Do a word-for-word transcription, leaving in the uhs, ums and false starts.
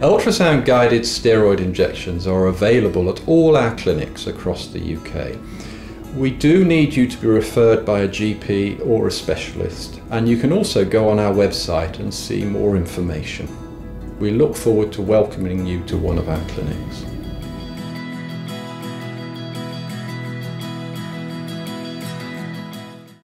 Ultrasound-guided steroid injections are available at all our clinics across the U K. We do need you to be referred by a G P or a specialist, and you can also go on our website and see more information. We look forward to welcoming you to one of our clinics.